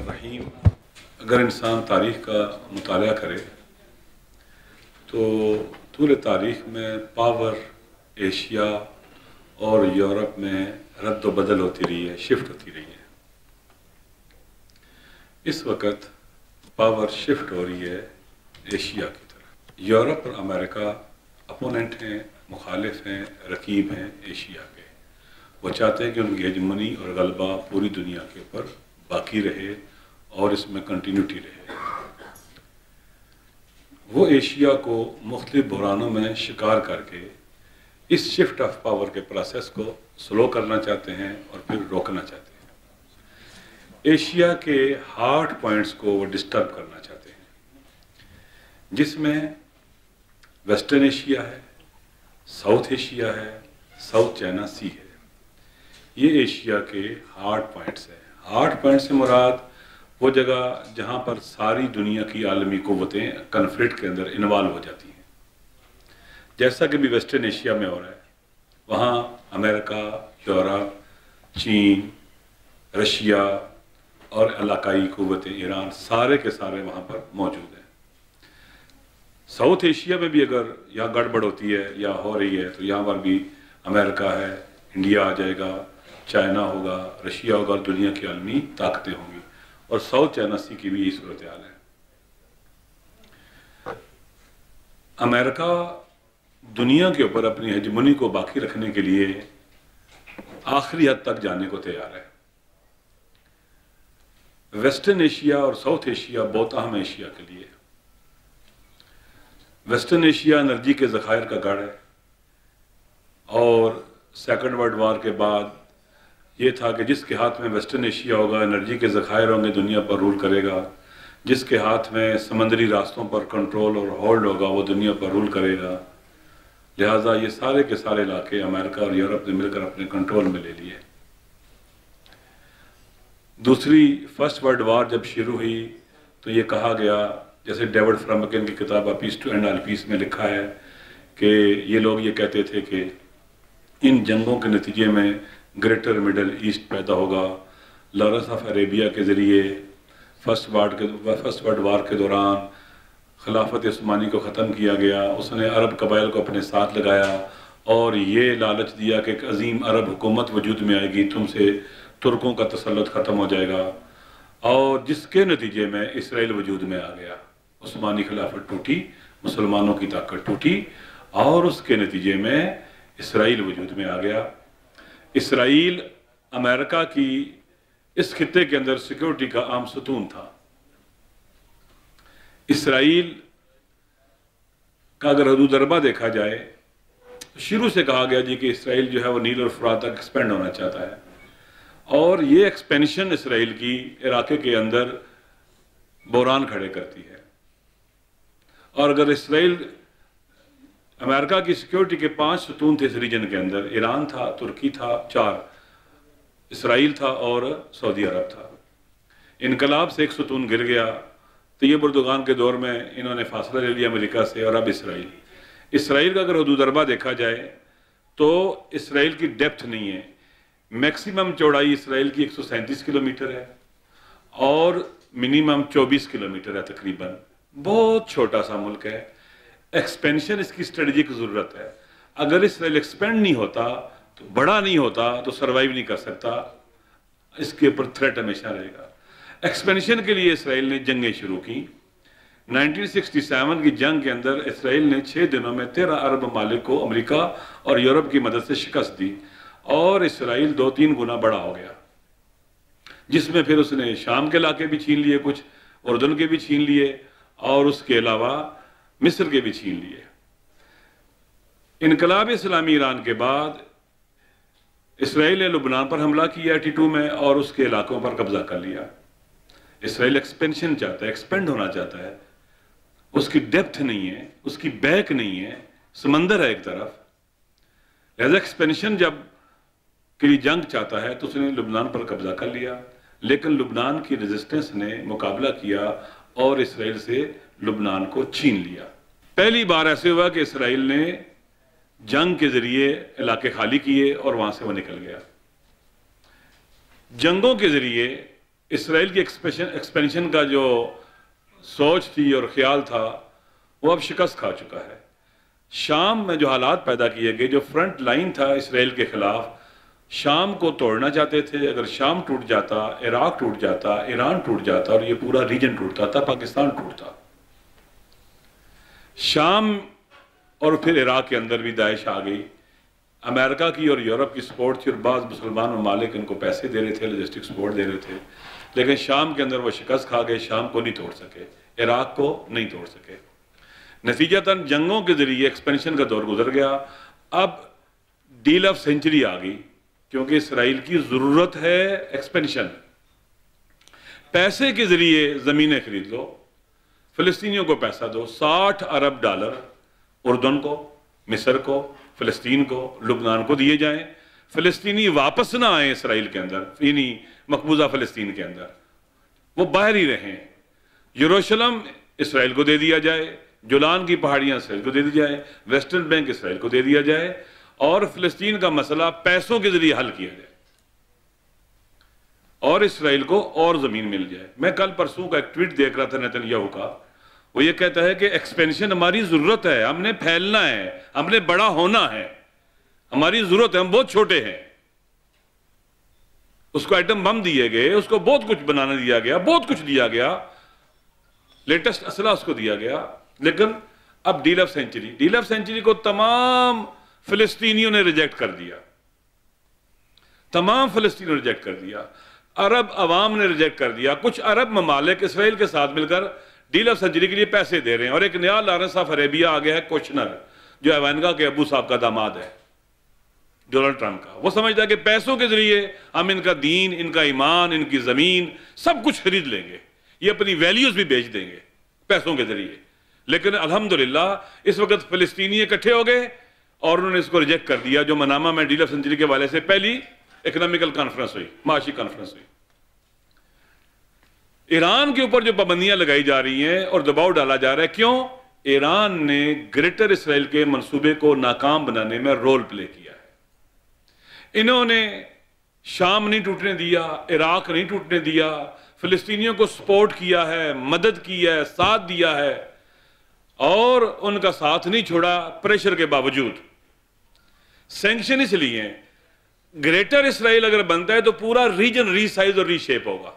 बिस्मिल्लाहिर्रहमानिर्रहीम। अगर इंसान तारीख़ का मुताला करे तो तूल तारीख़ में पावर एशिया और यूरोप में रद्द बदल होती रही है, शिफ्ट होती रही है। इस वक्त पावर शिफ्ट हो रही है एशिया की तरफ। यूरोप और अमेरिका अपोनेंट हैं, मुखालिफ हैं, रकीब हैं एशिया के। वो चाहते हैं कि उनकी हेजमनी और गलबा पूरी दुनिया के ऊपर बाकी रहे और इसमें कंटिन्यूटी रहे। वो एशिया को मुख्तलिफ बहरानों में शिकार करके इस शिफ्ट ऑफ पावर के प्रोसेस को स्लो करना चाहते हैं और फिर रोकना चाहते हैं। एशिया के हार्ड पॉइंट्स को वो डिस्टर्ब करना चाहते हैं, जिसमें वेस्टर्न एशिया है, साउथ एशिया है, साउथ चाइना सी है। ये एशिया के हार्ड पॉइंट्स हैं। हार्ड पॉइंट से मुराद वो जगह जहाँ पर सारी दुनिया की आलमी क़ुव्वतें कन्फ्लिक्ट के अंदर इन्वॉल्व हो जाती हैं, जैसा कि भी वेस्टर्न एशिया में हो रहा है। वहाँ अमेरिका, यूरोप, चीन, रशिया और इलाकाई क़ुव्वतें, ईरान, सारे के सारे वहाँ पर मौजूद हैं। साउथ एशिया में भी अगर यहाँ गड़बड़ होती है या हो रही है तो यहाँ पर भी अमेरिका है, इंडिया आ जाएगा, चाइना होगा, रशिया होगा, दुनिया की आलमी ताकतें होंगी। और साउथ चाइना सी की भी यही सूरत हाल है। अमेरिका दुनिया के ऊपर अपनी हेजमनी को बाकी रखने के लिए आखिरी हद तक जाने को तैयार है। वेस्टर्न एशिया और साउथ एशिया बहुत अहम है एशिया के लिए। वेस्टर्न एशिया एनर्जी के ज़खायर का गढ़ है और सेकेंड वर्ल्ड वॉर के बाद ये था कि जिसके हाथ में वेस्टर्न एशिया होगा, एनर्जी के ज़खायर होंगे, दुनिया पर रूल करेगा। जिसके हाथ में समंदरी रास्तों पर कंट्रोल और होल्ड होगा वो दुनिया पर रूल करेगा। लिहाजा ये सारे के सारे इलाके अमेरिका और यूरोप ने मिलकर अपने कंट्रोल में ले लिए। दूसरी फर्स्ट वर्ल्ड वॉर जब शुरू हुई तो ये कहा गया, जैसे डेविड फ्रम्किन की किताब a peace to end all peace में लिखा है कि ये लोग ये कहते थे कि इन जंगों के नतीजे में ग्रेटर मिडल ईस्ट पैदा होगा। लॉरेंस ऑफ अरेबिया के ज़रिए फर्स्ट वर्ल्ड वार के दौरान खिलाफत उस्मानी को ख़त्म किया गया। उसने अरब कबाइल को अपने साथ लगाया और ये लालच दिया कि एक अजीम अरब हुकूमत वजूद में आएगी, तुमसे तुर्कों का तसल्लुत ख़त्म हो जाएगा। और जिसके नतीजे में इसराइल वजूद में आ गया। उस्मानी खिलाफत टूटी, मुसलमानों की ताकत टूटी और उसके नतीजे में इसराइल वजूद में आ गया। इसराइल अमेरिका की इस खित्ते के अंदर सिक्योरिटी का आम सतून था। इसराइल का अगर हदूद अरबा देखा जाए तो शुरू से कहा गया जी कि इसराइल जो है वो नील और फुरात तक एक्सपेंड होना चाहता है और ये एक्सपेंशन इसराइल की इराके के अंदर बहरान खड़े करती है। और अगर इसराइल अमेरिका की सिक्योरिटी के 5 सतून थे इस रीजन के अंदर, ईरान था, तुर्की था 4, इसराइल था और सऊदी अरब था। इनकलाब से एक सतून गिर गया तो ये बुर्दुगान के दौर में इन्होंने फासला ले लिया अमेरिका से और अब इसराइल का अगर हदूद अरबा देखा जाए तो इसराइल की डेप्थ नहीं है। मैक्सिमम चौड़ाई इसराइल की 137 किलोमीटर है और मिनिमम 24 किलोमीटर है तकरीबन। बहुत छोटा सा मुल्क है। एक्सपेंशन इसकी स्ट्रेटजिक ज़रूरत है। अगर इसराइल एक्सपेंड नहीं होता तो बड़ा नहीं होता तो सर्वाइव नहीं कर सकता, इसके ऊपर थ्रेट हमेशा रहेगा। एक्सपेंशन के लिए इसराइल ने जंगें शुरू की। 1967 की जंग के अंदर इसराइल ने 6 दिनों में 13 अरब ममालिक को अमेरिका और यूरोप की मदद से शिकस्त दी और इसराइल 2-3 गुना बड़ा हो गया, जिसमें फिर उसने शाम के इलाके भी छीन लिए, कुछ उर्दन के भी छीन लिए और उसके अलावा मिस्र के भी छीन लिए। इनकलाब इस्लामी ईरान के बाद इसराइल ने लुबनान पर हमला किया 82 में और उसके इलाकों पर कब्जा कर लिया। इसराइल एक्सपेंशन चाहता है, एक्सपेंड होना चाहता है। उसकी डेप्थ नहीं है, उसकी बैक नहीं है, समंदर है एक तरफ। लिहाजा एक्सपेंशन जब के लिए जंग चाहता है तो उसने लुबनान पर कब्जा कर लिया, लेकिन लुबनान की रेजिस्टेंस ने मुकाबला किया और इसराइल से लुबनान को छीन लिया। पहली बार ऐसे हुआ कि इसराइल ने जंग के जरिए इलाके खाली किए और वहां से वो निकल गया। जंगों के जरिए اسرائیل کی ایکسپینشن کا جو سوچ تھی اور خیال تھا وہ اب شکست کھا چکا ہے۔ شام میں جو حالات پیدا کیے گئے، جو فرنٹ لائن تھا اسرائیل کے خلاف، شام کو توڑنا چاہتے تھے۔ اگر شام ٹوٹ جاتا، عراق ٹوٹ جاتا، ایران ٹوٹ جاتا اور یہ پورا ریجن ٹوٹتا تھا، پاکستان ٹوٹتا۔ شام اور پھر عراق کے اندر بھی داعش آ گئی۔ امریکہ کی اور یورپ کی سپورٹ تھی اور بعض مسلمان ممالک ان کو پیسے دے رہے تھے، لاجسٹک سپورٹ دے رہے تھے، لیکن شام کے اندر وہ شکست کھا گئے، شام کو نہیں توڑ سکے، عراق کو نہیں توڑ سکے۔ نتیجتاً جنگوں کے ذریعے ایکسپینشن کا دور گزر گیا۔ اب ڈیل آف سینچری آ گئی، کیونکہ اسرائیل کی ضرورت ہے ایکسپینشن۔ پیسے کے ذریعے زمینیں خرید لو، فلسطینیوں کو پیسہ دو، $60 ارب اردن کو، مصر کو، فلسطین کو، لبنان کو دیے جائیں۔ فلسطینی واپس نہ آئیں اسرائیل کے اندر، یعنی مقبوضہ فلسطین کے اندر، وہ باہر ہی رہیں۔ یروشلم اسرائیل کو دے دیا جائے، جولان کی پہاڑیاں اسرائیل کو دے دی جائے، ویسٹرن بینک اسرائیل کو دے دیا جائے، اور فلسطین کا مسئلہ پیسوں کے ذریعے حل کیا جائے اور اسرائیل کو اور زمین مل جائے۔ میں کل پرسوں کا ایک ٹویٹ دیکھ رہا تھا نیتن یاہو کا، وہ یہ کہتا ہے کہ ایکسپینشن ہماری ضرورت ہے، ہم نے پھیلنا ہے، ہم نے بڑا ہونا ہے، ہماری ضرورت ہے، ہم بہت چھوٹے ہیں۔ اس کو ایٹم بم دیے گئے، اس کو بہت کچھ بنانا دیا گیا، بہت کچھ دیا گیا، لیٹسٹ اسلحہ اس کو دیا گیا، لیکن اب ڈیل آف سینچری کو تمام فلسطینیوں نے ریجیکٹ کر دیا، تمام فلسطینیوں نے ریجیکٹ کر دیا، عرب عوام نے ریجیکٹ کر دیا۔ کچھ عرب ممالک اسرائیل کے ساتھ مل کر ڈیل آف سینچری کے لیے پیسے دے رہے ہیں، اور ایک نیا لارنس آف عربیہ آ گیا ہے، کوشنر، جو ایوانکا کے ابو صاحب کا داماد ہے، ڈونلڈ ٹرمپ کا۔ وہ سمجھتا ہے کہ پیسوں کے ذریعے ہم ان کا دین، ان کا ایمان، ان کی زمین سب کچھ خرید لیں گے، یہ اپنی ویلیوز بھی بیچ دیں گے پیسوں کے ذریعے۔ لیکن الحمدللہ اس وقت فلسطینی اکٹھے ہو گئے اور انہوں نے اس کو ریجیکٹ کر دیا، جو منامہ میں ڈیل آف سینچری کے والے سے پہلی اکنامیکل کانفرنس ہوئی، معاشی کانفرنس ہوئی۔ ایران کے اوپر جو پابندیاں لگائی جا رہی ہیں اور دباؤ ڈالا جا رہا ہے، کیوں؟ ایران نے گریٹر اسرائیل کے منصوبے کو ناکام بنانے میں رول پلے کیا ہے۔ انہوں نے شام نہیں ٹوٹنے دیا، عراق نہیں ٹوٹنے دیا، فلسطینیوں کو سپورٹ کیا ہے، مدد کی ہے، ساتھ دیا ہے، اور ان کا ساتھ نہیں چھوڑا پریشر کے باوجود۔ سینکشن اس لیے ہیں، گریٹر اسرائیل اگر بنتا ہے تو پورا ریجن ری سائز اور ری شیپ ہوگا۔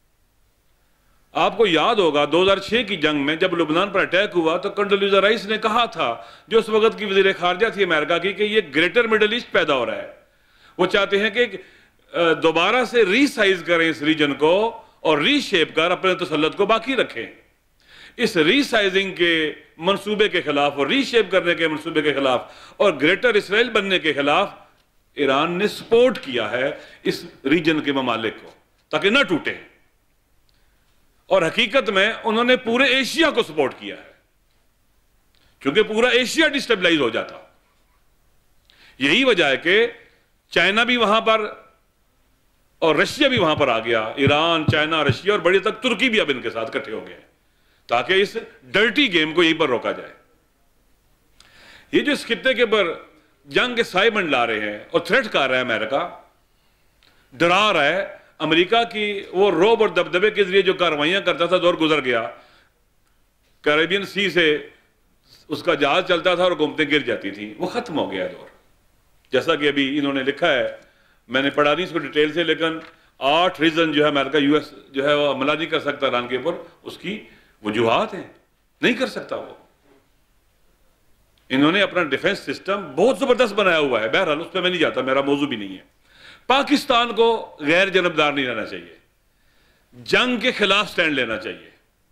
آپ کو یاد ہوگا 2006 کی جنگ میں جب لبنان پر اٹیک ہوا تو کنڈولیزا رائس نے کہا تھا، جو اس وقت کی وزیر خارجہ تھی امریکہ کی، کہ یہ گریٹر مڈل ایسٹ پیدا ہو رہا ہے، وہ چاہتے ہیں کہ دوبارہ سے ری سائز کریں اس ریجن کو اور ری شیپ کر اپنے تسلط کو باقی رکھیں۔ اس ری سائزنگ کے منصوبے کے خلاف اور ری شیپ کرنے کے منصوبے کے خلاف اور گریٹر اسرائیل بننے کے خلاف ایران نے سپورٹ کیا ہے اس ریجن کے ممالک کو، تاکہ نہ ٹوٹے، اور حقیقت میں انہوں نے پورے ایشیا کو سپورٹ کیا ہے، کیونکہ پورا ایشیا ڈسٹیبلائز ہو جاتا۔ یہی وجہ ہے کہ چائنا بھی وہاں پر اور رشیا بھی وہاں پر آ گیا، ایران، چائنا، رشیا اور بڑی تک ترکی بھی اب ان کے ساتھ اکٹھے ہو گئے، تاکہ اس ڈرٹی گیم کو یہیں پر روکا جائے۔ یہ جو اس خطے کے پر جنگ کے سائے منڈلا رہے ہیں اور تھریٹ کر رہا ہے، امریکہ ڈرا رہا ہے، امریکہ کی وہ روب اور دبدبے کے ذریعے جو کارروائیاں کرتا تھا دور گزر گیا، کیریبین سی سے اس کا جہاز چلتا تھا اور حکومتیں گر جاتی تھیں، وہ ختم ہو گیا دور۔ جیسا کہ ابھی انہوں نے لکھا ہے، میں نے پڑھا نہیں اس کو ڈیٹیل سے، لیکن 8 ریزن جو ہے امریکہ یو ایس جو ہے وہ حملہ نہیں کر سکتا ایران کے اوپر، اس کی وجوہات ہیں، نہیں کر سکتا وہ۔ انہوں نے اپنا ڈیفنس سسٹم بہت زبردست بنایا ہوا ہے، بہرحال اس پہ میں نہیں جاتا، میرا موضوع بھی نہیں ہے۔ پاکستان کو غیر جانبدار نہیں رہنا چاہیے، جنگ کے خلاف سٹینڈ لینا چاہیے،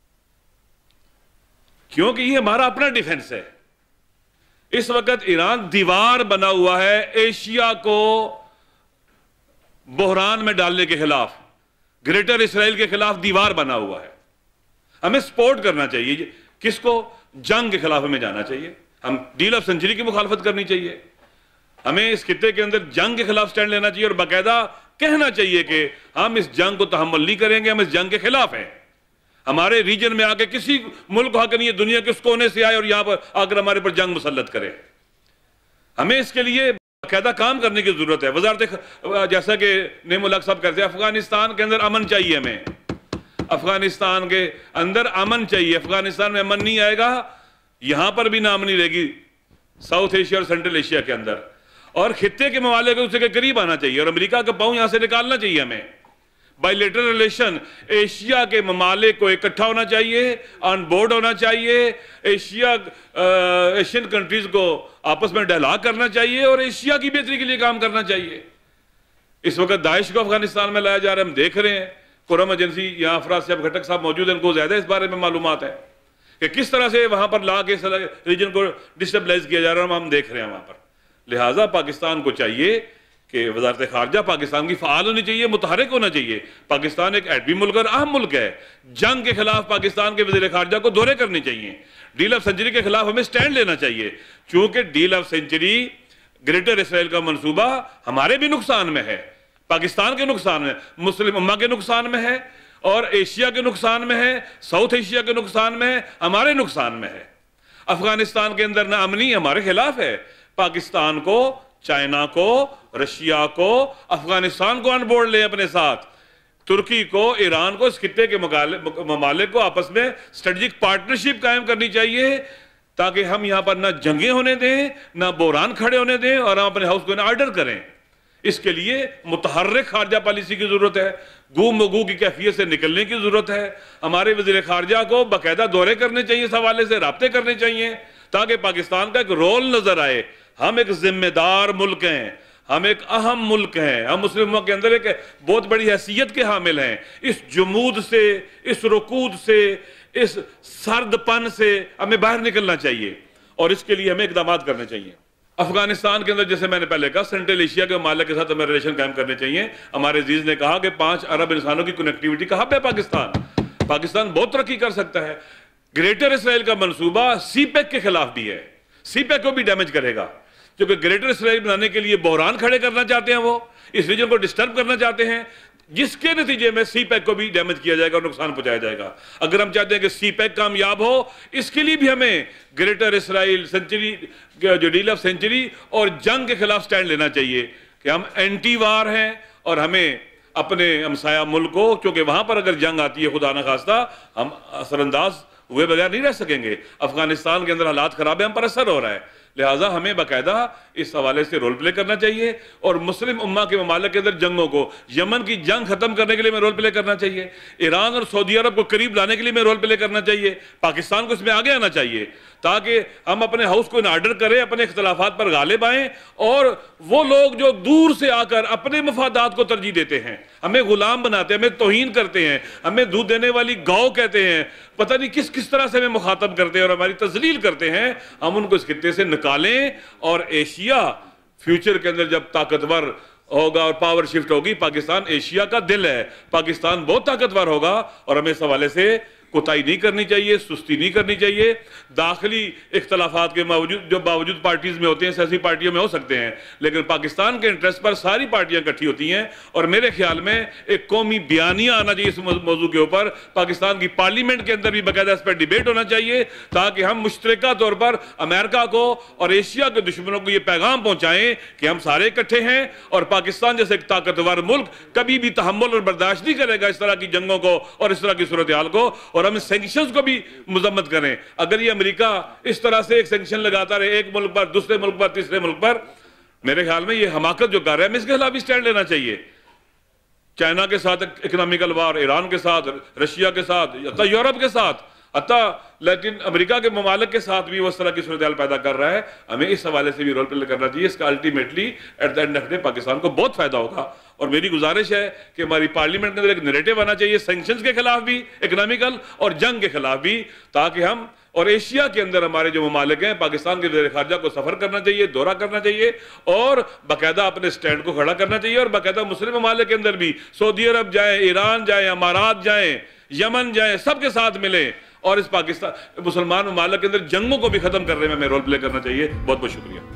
کیونکہ یہ ہمارا اپنا ڈیفنس ہے۔ اس وقت ایران دیوار بنا ہوا ہے ایشیا کو بحران میں ڈالنے کے خلاف، گریٹر اسرائیل کے خلاف دیوار بنا ہوا ہے۔ ہمیں سپورٹ کرنا چاہیے، کس کو؟ جنگ کے خلاف ہمیں جانا چاہیے، ہم ڈیل آف سینچری کی مخالفت کرنی چاہیے، ہمیں اس خطے کے اندر جنگ کے خلاف سٹینڈ لینا چاہیے، اور باقاعدہ کہنا چاہیے کہ ہم اس جنگ کو تحمل نہیں کریں گے، ہم اس جنگ کے خلاف ہیں۔ ہمارے ریجن میں آ کے کسی ملک کو حق نہیں ہے دنیا کے اس کونے سے آئے اور یہاں پر آ کر ہمارے پر جنگ مسلط کرے۔ ہمیں اس کے لیے باقاعدہ کام کرنے کی ضرورت ہے۔ وزارت جیسا کہ نعیم الحق صاحب کہتے ہیں، افغانستان کے اندر امن چاہیے ہمیں، افغانستان کے اندر امن چاہیے، افغانستان میں امن نہیں آئے گا، یہاں پر بھی نامنی رہے گی ساؤتھ ایشیا اور سینٹرل ایشیا کے اندر، اور خطے کے ممالک کو اسے کے قریب آنا چاہیے، اور امریکہ کا پاؤں یہاں سے نکالنا چاہیے ہمیں۔ بائی لیٹرل ریلیشن ایشیا کے ممالک کو اکٹھا ہونا چاہیے، آن بورڈ ہونا چاہیے، ایشین کنٹریز کو آپس میں ڈائلاگ کرنا چاہیے اور ایشیا کی بہتری کے لیے کام کرنا چاہیے۔ اس وقت داعش کو افغانستان میں لایا جا رہا ہے، ہم دیکھ رہے ہیں، قرم ایجنسی یہاں افراد صاحب گھٹک صاحب موجود ہیں، ان کو زیادہ اس بارے میں معلومات ہے کہ کس طرح سے وہاں پر لا کے ریجن کو ڈسٹیبلائز کیا جا رہا ہے، ہم دیکھ رہے ہیں وہاں پر۔ لہٰذا پاکستان کو چاہیے کہ وزارت خارجہ پاکستان کی فعال ہونی چاہیے، متحرک ہونا چاہیے۔ پاکستان ایک ایٹمی ملک اور اہم ملک ہے، جنگ کے خلاف پاکستان کے وزیر خارجہ کو دورے کرنے چاہیے، ڈیل آف سینچری کے خلاف ہمیں سٹینڈ لینا چاہیے، چونکہ deal of century greater Israel کا منصوبہ ہمارے بھی نقصان میں ہے، پاکستان کے نقصان میں، مسلم امہ کے نقصان میں ہے، اور ایشیا کے نقصان میں ہے، ساؤتھ ایشیا کے نقصان میں ہے، ہمارے نقصان میں ہے۔ افغانستان کے اندر ناامنی ہمارے خلاف ہے، پاکستان کو، چائنا کو، رشیا کو، افغانستان کو آن بورڈ لیں اپنے ساتھ، ترکی کو، ایران کو، اس خطے کے ممالک کو آپس میں اسٹریٹجک پارٹنرشپ قائم کرنی چاہیے، تاکہ ہم یہاں پر نہ جنگیں ہونے دیں، نہ بحران کھڑے ہونے دیں، اور ہم اپنے ہاؤس کو آرڈر کریں۔ اس کے لیے متحرک خارجہ پالیسی کی ضرورت ہے، گو مگو کی کیفیت سے نکلنے کی ضرورت ہے۔ ہمارے وزیر خارجہ کو باقاعدہ دورے کرنے چاہیے، اس حوالے سے رابطے کرنے چاہیے، تاکہ پاکستان کا ایک رول نظر آئے۔ ہم ایک ذمہ دار ملک ہیں، ہم ایک اہم ملک ہیں، ہم مسلم امت کے اندر ایک بہت بڑی حیثیت کے حامل ہیں۔ اس جمود سے، اس رکود سے، اس سرد پن سے ہمیں باہر نکلنا چاہیے، اور اس کے لیے ہمیں اقدامات کرنے چاہیے۔ افغانستان کے اندر جیسے میں نے پہلے کہا، سینٹرل ایشیا کے ممالک کے ساتھ ہمیں ریلیشن قائم کرنے چاہیے۔ ہمارے عزیز نے کہا کہ 5 ارب انسانوں کی کنیکٹیوٹی کا ہب ہے پاکستان بہت ترقی کر سکتا ہے۔ گریٹر اسرائیل کا منصوبہ سی پیک کے خلاف بھی ہے، سی پیک کو بھی ڈیمیج کرے گا، کیونکہ گریٹر اسرائیل بنانے کے لیے بحران کھڑے کرنا چاہتے ہیں، وہ اس ریجن کو ڈسٹرب کرنا چاہتے ہیں، جس کے نتیجے میں سی پیک کو بھی ڈیمیج کیا جائے گا اور نقصان پہنچایا جائے گا۔ اگر ہم چاہتے ہیں کہ سی پیک کامیاب ہو، اس کے لیے بھی ہمیں گریٹر اسرائیل سینچری جو ڈیل آف سینچری اور جنگ کے خلاف سٹینڈ لینا چاہیے کہ ہم اینٹی وار ہیں، اور ہمیں اپنے ہمسایہ ملک کو، کیونکہ وہاں پر اگر جنگ آتی ہے خدا نخواستہ، ہم اثر انداز ہوئے بغیر نہیں رہ سکیں گے۔ افغانستان کے اندر حالات خراب ہیں، ہم پر اثر ہو رہا ہے، لہٰذا ہمیں باقاعدہ اس حوالے سے رول پلے کرنا چاہیے، اور مسلم امہ کے ممالک کے اندر جنگوں کو، یمن کی جنگ ختم کرنے کے لیے ہمیں رول پلے کرنا چاہیے، ایران اور سعودی عرب کو قریب لانے کے لیے ہمیں رول پلے کرنا چاہیے، پاکستان کو اس میں آگے آنا چاہیے، تاکہ ہم اپنے ہاؤس کو آرڈر کریں، اپنے اختلافات پر غالب آئیں، اور وہ لوگ جو دور سے آ کر اپنے مفادات کو ترجیح دیتے ہیں، ہمیں غلام بناتے ہیں، ہمیں توہین کرتے ہیں، ہمیں دودھ دینے والی گاؤ کہتے ہیں، پتہ نہیں کس طرح سے ہمیں مخاطب کرتے ہیں اور ہماری تذلیل کرتے ہیں، ہم ان کو اس خطے سے نکالیں، اور ایشیا فیوچر کے اندر جب طاقتور ہوگا اور پاور شفٹ ہوگی، پاکستان ایشیا کا دل ہے، پاکستان بہت طاقتور ہوگا، اور ہمیں اس حوالے سے کوتاہی نہیں کرنی چاہیے، سستی نہیں کرنی چاہیے۔ داخلی اختلافات کے باوجود پارٹیز میں ہوتے ہیں، سیاسی پارٹیوں میں ہو سکتے ہیں، لیکن پاکستان کے انٹرسٹ پر ساری پارٹیاں اکٹھی ہوتی ہیں، اور میرے خیال میں ایک قومی بیانیہ آنا چاہیے اس موضوع کے اوپر، پاکستان کی پارلیمنٹ کے اندر بھی باقاعدہ اس پر ڈیبیٹ ہونا چاہیے، تاکہ ہم مشترکہ طور پر امریکہ کو اور ایشیا کے دشمنوں کو یہ پیغام پہنچائیں کہ ہم سارے اکٹھے ہیں، اور پاکستان جیسے ایک طاقتور ملک کبھی بھی تحمل اور برداشت نہیں کرے گا اس طرح کی جنگوں کو اور اس طرح کی صورتحال کو، اور ہم سینکشنز کو بھی مذمت کریں۔ اگر یہ امریکہ اس طرح سے ایک سینکشن لگاتا رہے، ایک ملک پر، دوسرے ملک پر، تیسرے ملک پر، میرے خیال میں یہ حماقت جو کر رہا ہے، ہمیں اس کے خلاف بھی سٹینڈ لینا چاہیے۔ چائنا کے ساتھ اکنامیکل وار، ایران کے ساتھ، رشیا کے ساتھ، حتیٰ یورپ کے ساتھ، حتیٰ لیکن امریکہ کے ممالک کے ساتھ بھی وہ اس طرح کی صورتحال پیدا کر رہا ہے، ہمیں اس حوالے سے بھی رول پلے کرنا چاہیے۔ اس کا ultimately at the end of the day Pakistan کو بہت فائدہ ہوگا، اور میری گزارش ہے کہ ہماری پارلیمنٹ کے اندر ایک نیریٹو آنا چاہیے، سینکشنز کے خلاف بھی، اکنامیکل اور جنگ کے خلاف بھی، تاکہ ہم اور ایشیا کے اندر ہمارے جو ممالک ہیں، پاکستان کے وزیر خارجہ کو سفر کرنا چاہیے، دورہ کرنا چاہیے، اور باقاعدہ اپنے سٹینڈ کو کھڑا کرنا چاہیے، اور باقاعدہ مسلم ممالک کے اندر بھی سعودی عرب جائیں، ایران جائیں، امارات جائیں، یمن جائیں، سب کے ساتھ ملیں، اور اس پاکستان مسلمان ممالک کے اندر جنگوں کو بھی ختم کرنے میں ہمیں رول پلے کرنا چاہیے۔ بہت بہت شکریہ۔